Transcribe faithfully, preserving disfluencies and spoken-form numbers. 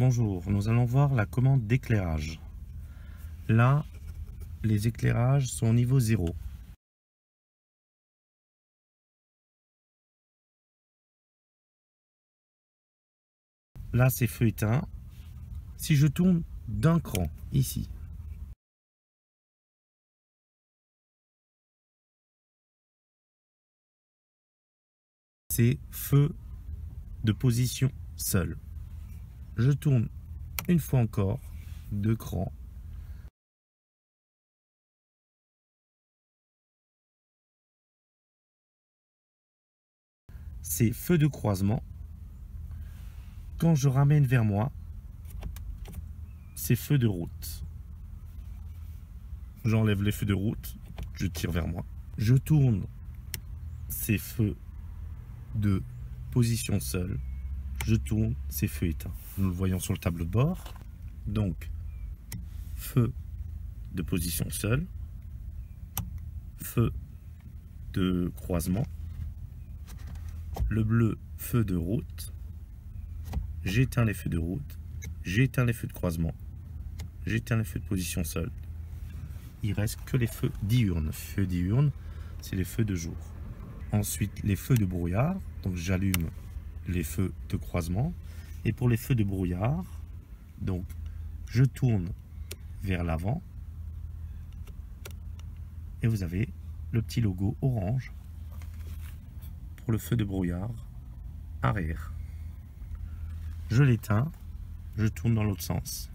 Bonjour, nous allons voir la commande d'éclairage. Là, les éclairages sont au niveau zéro. Là, c'est feu éteint. Si je tourne d'un cran, ici, c'est feu de position seule. Je tourne une fois encore, deux crans. C'est feu de croisement. Quand je ramène vers moi, c'est feu de route. J'enlève les feux de route, je tire vers moi. Je tourne, c'est feu de position seule. Je tourne, c'est feu éteint. Nous le voyons sur le tableau de bord. Donc, feu de position seule, feu de croisement, le bleu, feu de route. J'éteins les feux de route, j'éteins les feux de croisement, j'éteins les feux de position seule. Il reste que les feux diurnes. Feux diurnes, c'est les feux de jour. Ensuite, les feux de brouillard. Donc, j'allume les feux de croisement. Et pour les feux de brouillard, donc, je tourne vers l'avant. Et vous avez le petit logo orange pour le feu de brouillard arrière. Je l'éteins, je tourne dans l'autre sens.